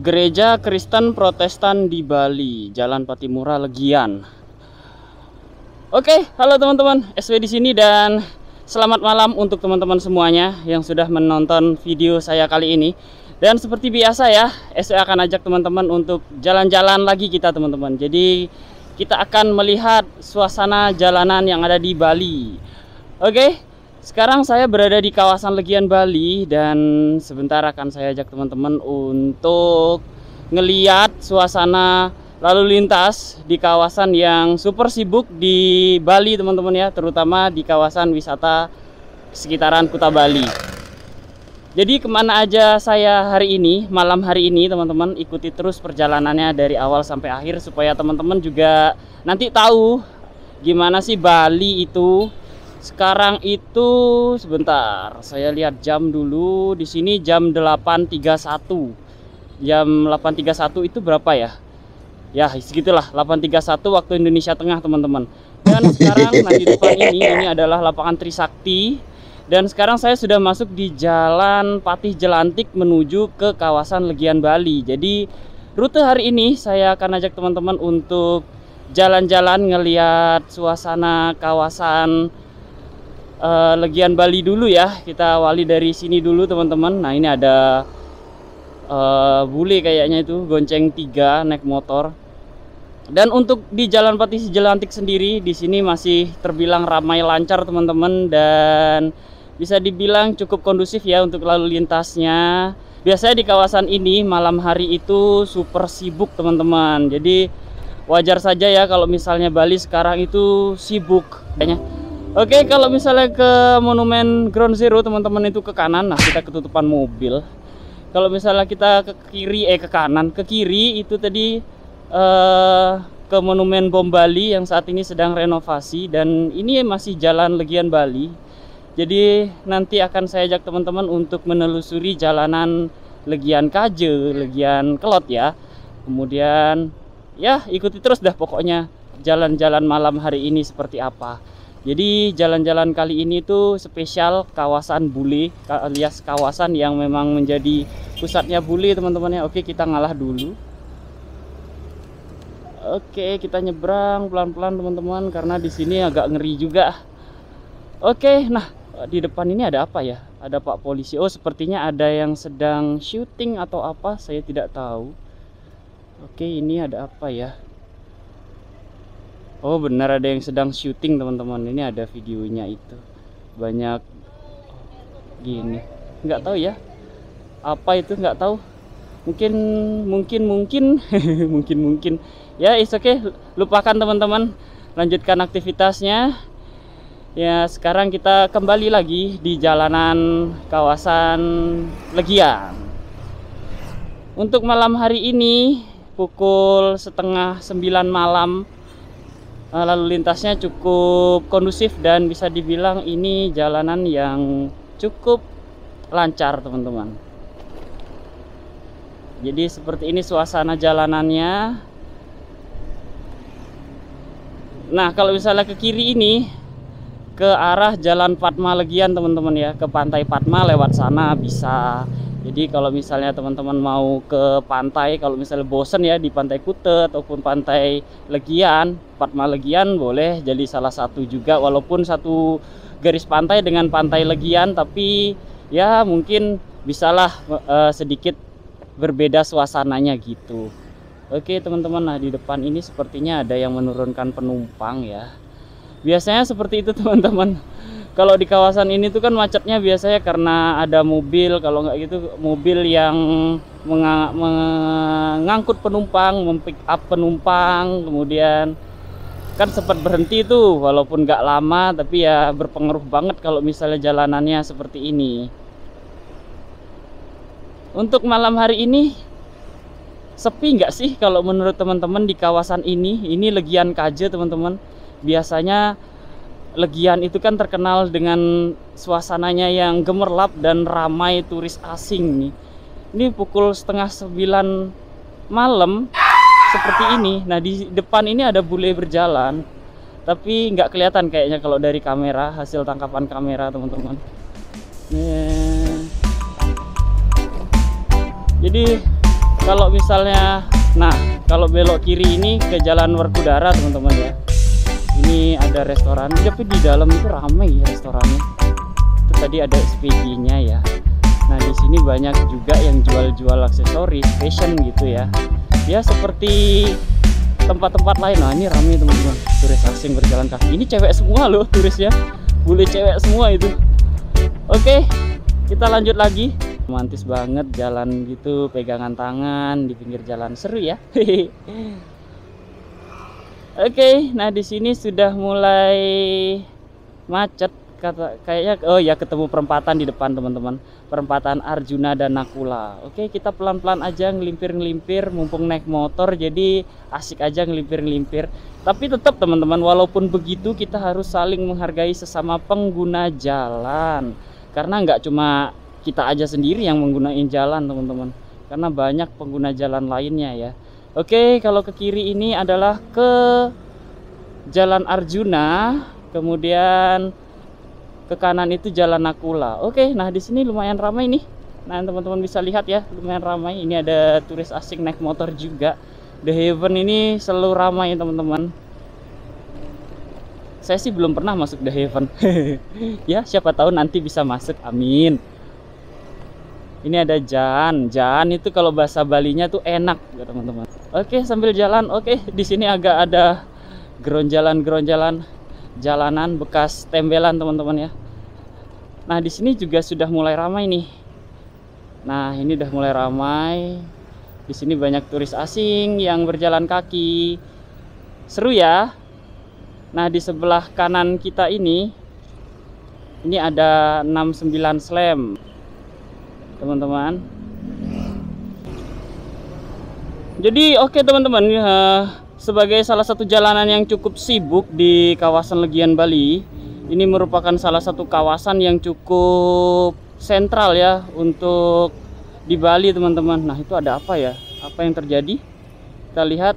Gereja Kristen Protestan di Bali, Jalan Patimura, Legian. Oke, halo teman-teman, SW di sini dan selamat malam untuk teman-teman semuanya yang sudah menonton video saya kali ini. Dan seperti biasa ya, SW akan ajak teman-teman untuk jalan-jalan lagi kita teman-teman. Jadi kita akan melihat suasana jalanan yang ada di Bali. Oke. Sekarang saya berada di kawasan Legian Bali dan sebentar akan saya ajak teman-teman untuk ngeliat suasana lalu lintas di kawasan yang super sibuk di Bali teman-teman ya, terutama di kawasan wisata sekitaran Kuta Bali. Jadi kemana aja saya hari ini, malam hari ini teman-teman, ikuti terus perjalanannya dari awal sampai akhir supaya teman-teman juga nanti tahu gimana sih Bali itu. Sekarang itu sebentar, saya lihat jam dulu. Di sini jam 8.31. Jam 8.31 itu berapa ya? Ya, segitulah 8.31 waktu Indonesia Tengah, teman-teman. Dan sekarang nah di depan ini adalah lapangan Trisakti. Dan sekarang saya sudah masuk di Jalan Patih Jelantik menuju ke kawasan Legian Bali. Jadi rute hari ini saya akan ajak teman-teman untuk jalan-jalan ngeliat suasana kawasan Legian Bali dulu ya. Kita awali dari sini dulu teman-teman. Nah ini ada bule kayaknya itu gonceng 3 naik motor. Dan untuk di Jalan Patih Jelantik sendiri di sini masih terbilang ramai lancar teman-teman dan bisa dibilang cukup kondusif ya untuk lalu lintasnya. Biasanya di kawasan ini malam hari itu super sibuk teman-teman. Jadi wajar saja ya kalau misalnya Bali sekarang itu sibuk kayaknya. Oke, kalau misalnya ke Monumen Ground Zero teman-teman itu ke kanan. Nah, kita ketutupan mobil. Kalau misalnya kita ke kiri, ke kanan, ke kiri itu tadi ke Monumen Bom Bali yang saat ini sedang renovasi. Dan ini masih Jalan Legian Bali. Jadi nanti akan saya ajak teman-teman untuk menelusuri jalanan Legian Kaje, Legian Kelot ya. Kemudian ya ikuti terus dah pokoknya jalan-jalan malam hari ini seperti apa. Jadi jalan-jalan kali ini tuh spesial kawasan bule alias kawasan yang memang menjadi pusatnya bule teman-teman ya. Oke, kita ngalah dulu. Oke, kita nyebrang pelan-pelan teman-teman karena di sini agak ngeri juga. Oke, nah di depan ini ada apa ya? Ada Pak Polisi. Oh, sepertinya ada yang sedang syuting atau apa, saya tidak tahu. Oke, ini ada apa ya? Oh benar, ada yang sedang syuting teman-teman. Ini ada videonya itu. Banyak gini. Nggak tahu ya. Apa itu nggak tahu. Mungkin mungkin. Ya, it's okay. Lupakan teman-teman. Lanjutkan aktivitasnya. Ya, sekarang kita kembali lagi di jalanan kawasan Legian. Untuk malam hari ini pukul 8:30 malam. Lalu lintasnya cukup kondusif dan bisa dibilang ini jalanan yang cukup lancar teman-teman. Jadi seperti ini suasana jalanannya. Nah kalau misalnya ke kiri ini ke arah Jalan Padma Legian teman-teman ya, ke Pantai Padma lewat sana bisa. Jadi kalau misalnya teman-teman mau ke pantai, kalau misalnya bosen ya di Pantai Kute ataupun Pantai Legian, Padma Legian boleh jadi salah satu juga, walaupun satu garis pantai dengan Pantai Legian, tapi ya mungkin bisalah sedikit berbeda suasananya gitu. Oke teman-teman, nah di depan ini sepertinya ada yang menurunkan penumpang ya. Biasanya seperti itu teman-teman. Kalau di kawasan ini tuh kan macetnya biasanya karena ada mobil, kalau nggak gitu mobil yang mengangkut penumpang, mempick up penumpang, kemudian kan sempat berhenti tuh walaupun nggak lama, tapi ya berpengaruh banget kalau misalnya jalanannya seperti ini. Untuk malam hari ini sepi nggak sih kalau menurut teman-teman di kawasan ini? Ini Legian Kaje teman-teman. Biasanya Legian itu kan terkenal dengan suasananya yang gemerlap dan ramai turis asing nih. Ini pukul 8:30 malam seperti ini. Nah di depan ini ada bule berjalan, tapi nggak kelihatan kayaknya kalau dari kamera, hasil tangkapan kamera teman-teman. Jadi kalau misalnya, nah kalau belok kiri ini ke Jalan Werkudara teman-teman ya. Ini ada restoran, tapi di dalam itu ramai restorannya. Itu tadi ada SPG-nya ya. Nah di sini banyak juga yang jual-jual aksesoris, fashion gitu ya. Ya seperti tempat-tempat lain. Nah ini ramai teman-teman, turis asing berjalan kaki. Ini cewek semua loh turisnya, bule cewek semua itu. Oke, kita lanjut lagi. Romantis banget jalan gitu, pegangan tangan di pinggir jalan, seru ya. Oke, nah di sini sudah mulai macet kayaknya. Oh ya, ketemu perempatan di depan teman-teman, perempatan Arjuna dan Nakula. Oke, kita pelan-pelan aja ngelimpir-ngelimpir, mumpung naik motor jadi asik aja ngelimpir-ngelimpir. Tapi tetap teman-teman, walaupun begitu kita harus saling menghargai sesama pengguna jalan, karena nggak cuma kita aja sendiri yang menggunakan jalan teman-teman, karena banyak pengguna jalan lainnya ya. Oke, kalau ke kiri ini adalah ke Jalan Arjuna, kemudian ke kanan itu Jalan Nakula. Oke, nah di sini lumayan ramai nih. Nah teman-teman bisa lihat ya, lumayan ramai. Ini ada turis asing naik motor juga. The Haven ini selalu ramai teman-teman. Saya sih belum pernah masuk The Haven. Ya siapa tahu nanti bisa masuk, amin. Ini ada Jan itu kalau bahasa Balinya tuh enak ya teman-teman. Oke, sambil jalan. Oke, di sini agak ada geronjalan jalanan bekas tembelan teman-teman ya. Nah di sini juga sudah mulai ramai nih. Nah ini udah mulai ramai. Di sini banyak turis asing yang berjalan kaki. Seru ya. Nah di sebelah kanan kita ini ada 69 Slam teman-teman. Jadi oke teman-teman, sebagai salah satu jalanan yang cukup sibuk di kawasan Legian Bali, ini merupakan salah satu kawasan yang cukup sentral ya untuk di Bali teman-teman. Nah itu ada apa ya, apa yang terjadi, kita lihat.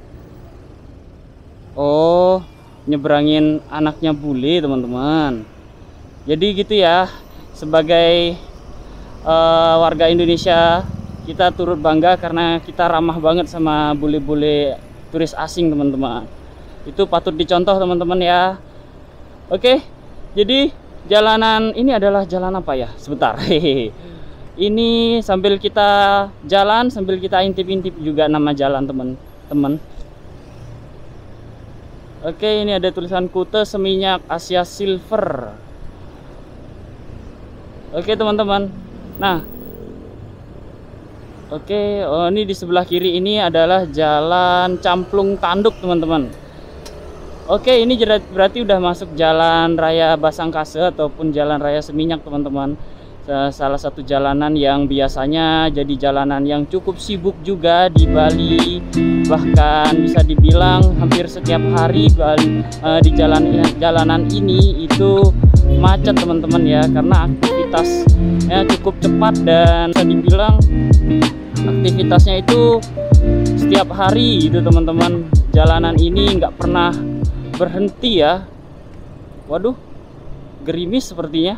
Oh, nyebrangin anaknya bule teman-teman. Jadi gitu ya, sebagai warga Indonesia kita turut bangga karena kita ramah banget sama bule-bule turis asing teman-teman. Itu patut dicontoh teman-teman ya. Oke, jadi jalanan ini adalah jalan apa ya, sebentar. Ini sambil kita jalan, sambil kita intip-intip juga nama jalan teman-teman. Oke, ini ada tulisan Kute Seminyak Asia Silver. Oke teman-teman. Nah, oke, oh ini di sebelah kiri ini adalah Jalan Camplung Tanduk teman-teman. Oke, ini berarti udah masuk Jalan Raya Basangkase ataupun Jalan Raya Seminyak teman-teman. Salah satu jalanan yang biasanya jadi jalanan yang cukup sibuk juga di Bali. Bahkan bisa dibilang hampir setiap hari di jalanan ini itu macet teman-teman ya, karena aktivitasnya cukup cepat dan bisa dibilang aktivitasnya itu setiap hari itu teman-teman. Jalanan ini nggak pernah berhenti ya. Waduh, gerimis sepertinya.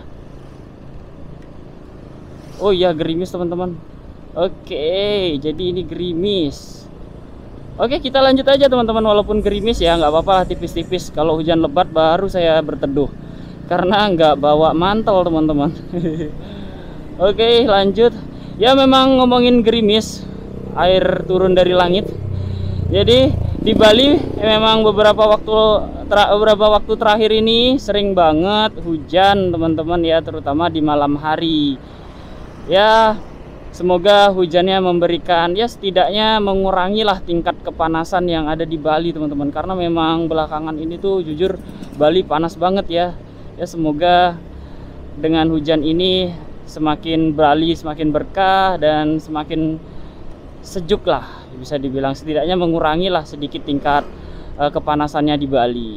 Oh iya, gerimis teman-teman. Oke, jadi ini gerimis. Oke, kita lanjut aja teman-teman. Walaupun gerimis ya nggak apa-apa lah, tipis-tipis. Kalau hujan lebat baru saya berteduh, karena nggak bawa mantel teman-teman. Oke, lanjut. Ya memang ngomongin gerimis, air turun dari langit. Jadi di Bali memang beberapa waktu terakhir ini sering banget hujan teman-teman ya, terutama di malam hari. Ya semoga hujannya memberikan, ya setidaknya mengurangilah tingkat kepanasan yang ada di Bali teman-teman, karena memang belakangan ini tuh jujur Bali panas banget ya. Ya semoga dengan hujan ini Bali semakin berkah dan semakin sejuk lah, bisa dibilang setidaknya mengurangi lah sedikit tingkat kepanasannya di Bali.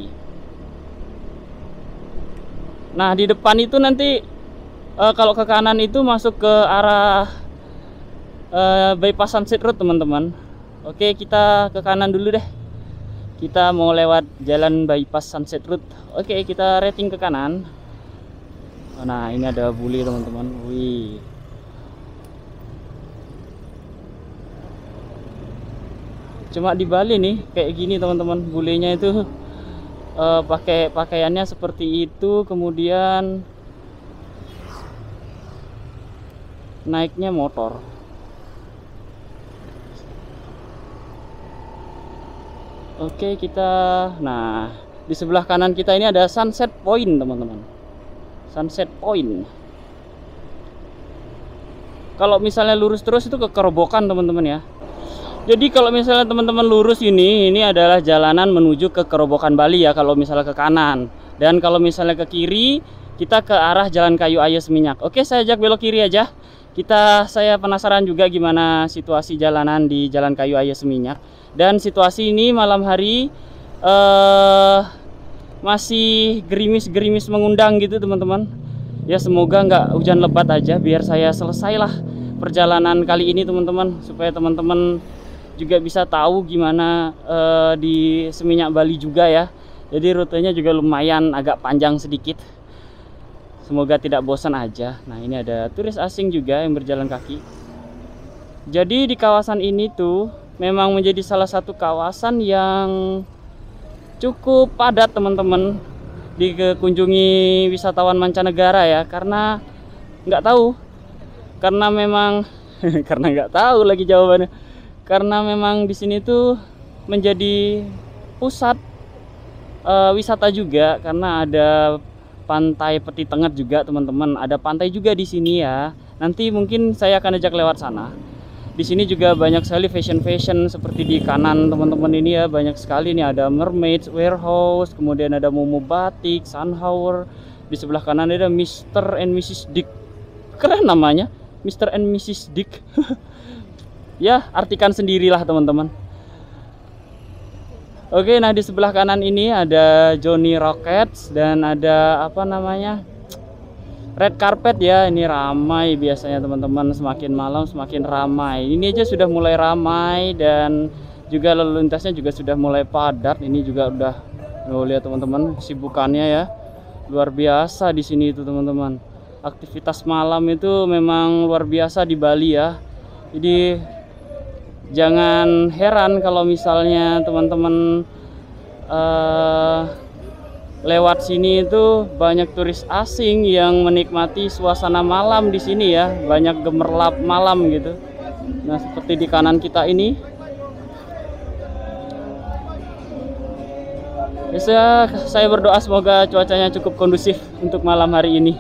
Nah di depan itu nanti kalau ke kanan itu masuk ke arah Bypass Sunset Road teman-teman. Oke, kita ke kanan dulu deh. Kita mau lewat jalan Bypass Sunset Road. Oke, kita rating ke kanan. Nah ini ada bule teman-teman. Wih. Cuma di Bali nih kayak gini teman-teman, bulenya itu pakai pakaiannya seperti itu, kemudian naiknya motor. Oke, nah di sebelah kanan kita ini ada Sunset Point teman-teman. Sunset Point. Kalau misalnya lurus terus itu ke Kerobokan teman-teman ya. Jadi kalau misalnya teman-teman lurus ini adalah jalanan menuju ke Kerobokan Bali ya, kalau misalnya ke kanan. Dan kalau misalnya ke kiri, kita ke arah Jalan Kayu Ayu Seminyak. Oke, saya ajak belok kiri aja. Saya penasaran juga gimana situasi jalanan di Jalan Kayu Ayu Seminyak. Dan situasi ini malam hari masih gerimis-gerimis mengundang gitu teman-teman. Ya semoga nggak hujan lebat aja, biar saya selesailah perjalanan kali ini teman-teman, supaya teman-teman juga bisa tahu gimana di Seminyak Bali juga ya. Jadi rutenya juga lumayan agak panjang sedikit. Semoga tidak bosan aja. Nah ini ada turis asing juga yang berjalan kaki. Jadi di kawasan ini tuh memang menjadi salah satu kawasan yang cukup padat teman-teman dikunjungi wisatawan mancanegara ya, karena nggak tahu, karena memang karena nggak tahu lagi jawabannya, karena memang di sini tuh menjadi pusat wisata juga, karena ada pantai Peti Tengah juga teman-teman, ada pantai juga di sini ya. Nanti mungkin saya akan ajak lewat sana. Di sini juga banyak sekali fashion seperti di kanan teman-teman ini ya, banyak sekali nih, ada Mermaid Warehouse, kemudian ada Momo Batik, Sunhour. Di sebelah kanan ada Mr. and Mrs. Dick. Keren namanya, Mr. and Mrs. Dick. Ya, artikan sendirilah teman-teman. Oke, nah di sebelah kanan ini ada Johnny Rockets dan ada apa namanya? Red carpet ya, ini ramai biasanya teman-teman, semakin malam semakin ramai. Ini aja sudah mulai ramai dan juga lalu lintasnya juga sudah mulai padat. Ini juga udah, lihat teman-teman, kesibukannya ya luar biasa di sini itu teman-teman. Aktivitas malam itu memang luar biasa di Bali ya. Jadi jangan heran kalau misalnya teman-teman lewat sini itu banyak turis asing yang menikmati suasana malam di sini ya, banyak gemerlap malam gitu. Nah seperti di kanan kita ini ya, saya berdoa semoga cuacanya cukup kondusif untuk malam hari ini.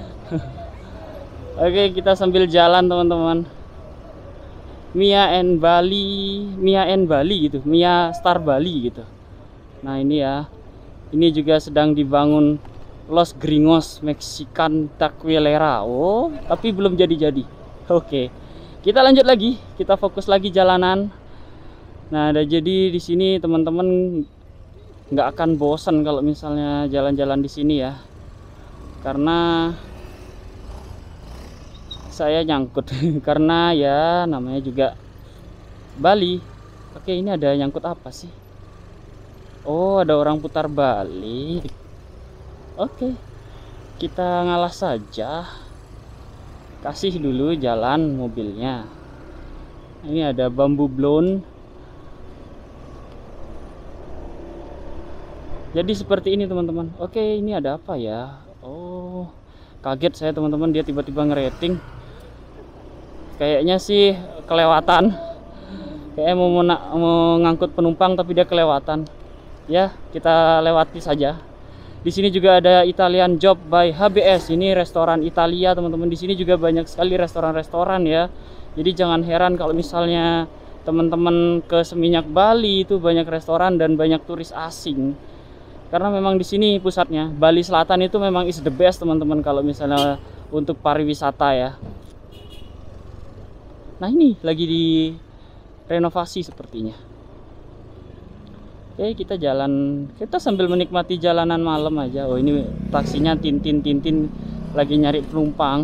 Oke, kita sambil jalan teman-teman. Mia and Bali gitu, Mia Star Bali gitu. Nah ini ya, ini juga sedang dibangun Los Gringos Mexican Taquilera. Oh, tapi belum jadi-jadi. Oke, kita lanjut lagi, kita fokus lagi jalanan. Nah, jadi di sini teman-teman nggak akan bosan kalau misalnya jalan-jalan di sini ya, karena saya nyangkut. Karena ya namanya juga Bali. Oke, ini ada nyangkut apa sih? Oh, ada orang putar balik. Oke, kita ngalah saja, kasih dulu jalan mobilnya. Ini ada bambu blown. Jadi seperti ini teman-teman. Oke, ini ada apa ya? Oh, kaget saya teman-teman, dia tiba-tiba ngerating. Kayaknya sih kelewatan. Kayak mau ngangkut penumpang tapi dia kelewatan. Ya, kita lewati saja. Di sini juga ada Italian Job by HBS. Ini restoran Italia, teman-teman. Di sini juga banyak sekali restoran-restoran ya. Jadi jangan heran kalau misalnya teman-teman ke Seminyak Bali itu banyak restoran dan banyak turis asing. Karena memang di sini pusatnya. Bali Selatan itu memang is the best, teman-teman, kalau misalnya untuk pariwisata ya. Nah, ini lagi di renovasi sepertinya. Oke, kita jalan, kita sambil menikmati jalanan malam aja. Oh, ini taksinya Tintin lagi nyari penumpang.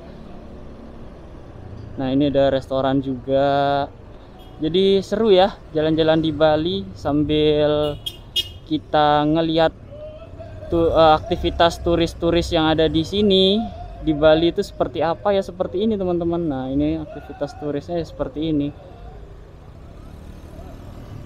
Nah, ini ada restoran juga. Jadi seru ya jalan-jalan di Bali sambil kita ngelihat aktivitas turis-turis yang ada di sini. Di Bali itu seperti apa ya, seperti ini teman-teman. Nah, ini aktivitas turisnya seperti ini.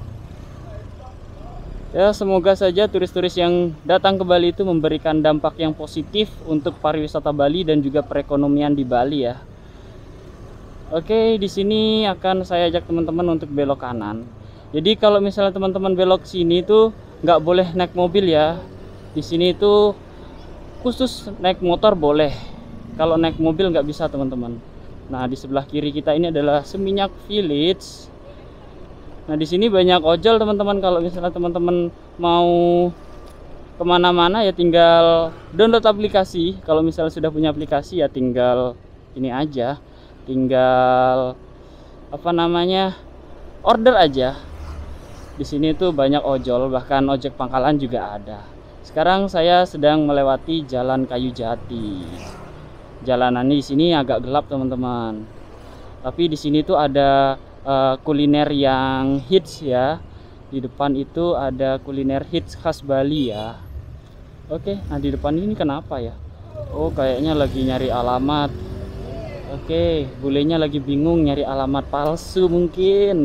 Ya, semoga saja turis-turis yang datang ke Bali itu memberikan dampak yang positif untuk pariwisata Bali dan juga perekonomian di Bali ya. Oke, di sini akan saya ajak teman-teman untuk belok kanan. Jadi kalau misalnya teman-teman belok sini tuh nggak boleh naik mobil ya. Di sini tuh khusus naik motor boleh. Kalau naik mobil nggak bisa teman-teman. Nah, di sebelah kiri kita ini adalah Seminyak Village. Nah, di sini banyak ojol teman-teman. Kalau misalnya teman-teman mau kemana-mana ya tinggal download aplikasi. Kalau misalnya sudah punya aplikasi ya tinggal ini aja, tinggal apa namanya, order aja. Di sini tuh banyak ojol, bahkan ojek pangkalan juga ada. Sekarang saya sedang melewati Jalan Kayu Jati. Jalanannya di sini agak gelap teman-teman. Tapi di sini tuh ada kuliner yang hits ya. Di depan itu ada kuliner hits khas Bali ya. Oke, nah di depan ini kenapa ya? Oh, kayaknya lagi nyari alamat. Oke, bulenya lagi bingung nyari alamat palsu mungkin.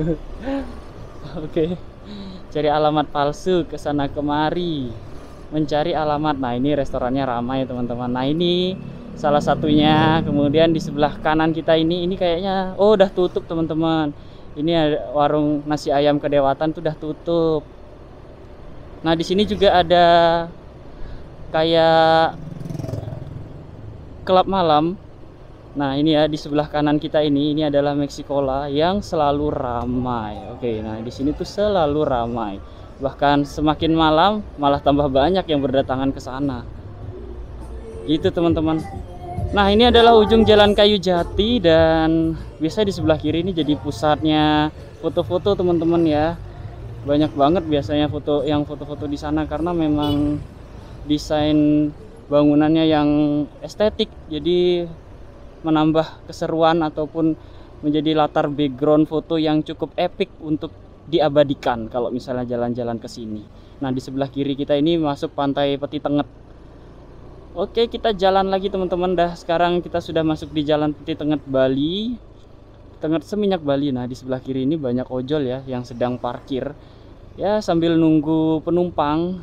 Oke, cari alamat palsu ke sana kemari, mencari alamat. Nah, ini restorannya ramai teman-teman. Nah, ini salah satunya. Kemudian di sebelah kanan kita ini kayaknya udah tutup teman-teman. Ini ada warung nasi ayam Kedewatan tuh udah tutup. Nah, di sini juga ada kayak klub malam. Nah, ini ya di sebelah kanan kita ini adalah Meksikola yang selalu ramai. Oke, nah di sini tuh selalu ramai. Bahkan semakin malam malah tambah banyak yang berdatangan ke sana. Gitu teman-teman. Nah, ini adalah ujung Jalan Kayu Jati dan biasa di sebelah kiri ini jadi pusatnya foto-foto teman-teman ya. Banyak banget biasanya foto-foto di sana karena memang desain bangunannya yang estetik. Jadi menambah keseruan ataupun menjadi latar background foto yang cukup epic untuk diabadikan kalau misalnya jalan-jalan ke sini. Nah, di sebelah kiri kita ini masuk Pantai Peti Tenget. Oke, kita jalan lagi teman-teman. Sekarang kita sudah masuk di Jalan Peti Tenget Bali, Tenget Seminyak Bali. Nah, di sebelah kiri ini banyak ojol ya yang sedang parkir ya sambil nunggu penumpang,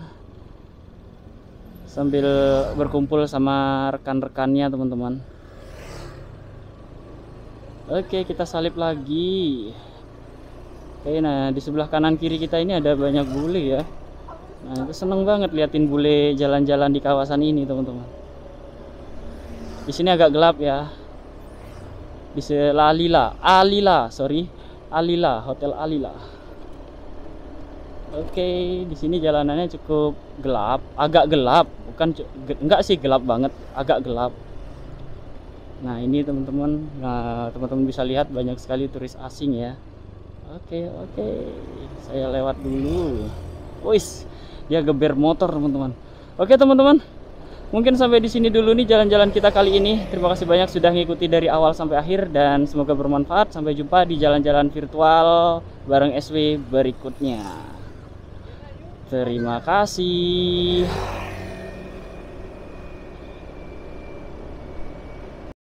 sambil berkumpul sama rekan-rekannya teman-teman. Oke, kita salip lagi. Oke, nah di sebelah kanan kiri kita ini ada banyak bule ya. Nah, itu seneng banget liatin bule jalan-jalan di kawasan ini teman-teman. Di sini agak gelap ya. Di Alila, Hotel Alila. Oke, di sini jalanannya cukup gelap, agak gelap, enggak sih gelap banget, agak gelap. Nah, ini teman-teman, teman-teman bisa lihat banyak sekali turis asing ya. Oke, saya lewat dulu. Wis, dia geber motor teman-teman. Oke teman-teman, mungkin sampai di sini dulu nih jalan-jalan kita kali ini. Terima kasih banyak sudah ngikuti dari awal sampai akhir dan semoga bermanfaat. Sampai jumpa di jalan-jalan virtual bareng SW berikutnya. Terima kasih.